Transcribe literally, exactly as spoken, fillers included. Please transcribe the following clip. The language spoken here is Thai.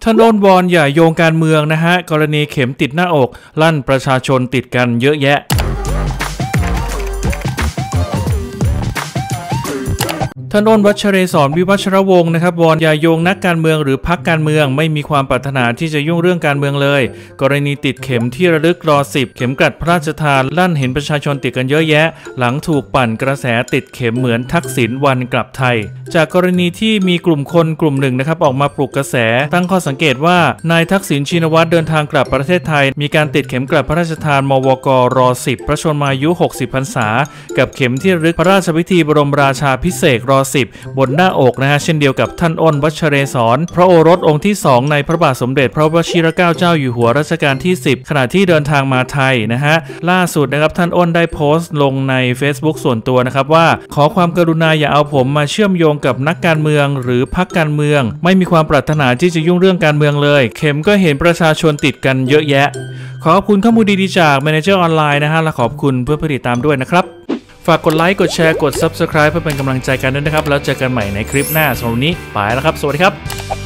ท่านอ้นวอนอย่าโยงการเมืองนะฮะกรณีเข็มติดหน้าอกลั่นประชาชนติดกันเยอะแยะท่านอ้นวัชเรศรวิวัชรวงศ์นะครับวอนอย่าโยงนักการเมืองหรือพรรคการเมืองไม่มีความปรารถนาที่จะยุ่งเรื่องการเมืองเลยกรณีติดเข็มที่ระลึกรอสิบเข็มกลัดพระราชทานลั่นเห็นประชาชนติดกันเยอะแยะหลังถูกปั่นกระแสติดเข็มเหมือนทักษิณวันกลับไทยจากกรณีที่มีกลุ่มคนกลุ่มหนึ่งนะครับออกมาปลุกกระแสตั้งข้อสังเกตว่านายทักษิณชินวัตรเดินทางกลับประเทศไทยมีการติดเข็มกลัดพระราชทานมวกรสิบพระชนมายุหกสิบพรรษากับเข็มที่ระลึกพระราชพิธีบรมราชาภิเษกรสิบบนหน้าอกนะฮะเช่นเดียวกับท่านอ้นวัชเรศรพระโอรสองค์ที่สองในพระบาทสมเด็จพระวชิรเกล้าเจ้าอยู่หัวรัชกาลที่สิบขณะที่เดินทางมาไทยนะฮะล่าสุดนะครับท่านอ้นได้โพสต์ลงใน Facebook ส่วนตัวนะครับว่าขอความกรุณาอย่าเอาผมมาเชื่อมโยงกับนักการเมืองหรือพรรคการเมืองไม่มีความปรารถนาที่จะยุ่งเรื่องการเมืองเลยเข็มก็เห็นประชาชนติดกันเยอะแยะขอบคุณข้อมูลดีๆจาก Manager ออนไลน์นะฮะและขอบคุณเพื่อนผู้ติดตามด้วยนะครับฝากกดไลค์กดแชร์กด Subscribe เพื่อเป็นกำลังใจกันด้วยนะครับแล้วเจอกันใหม่ในคลิปหน้าสำหรับวันนี้ไปแล้วครับสวัสดีครับ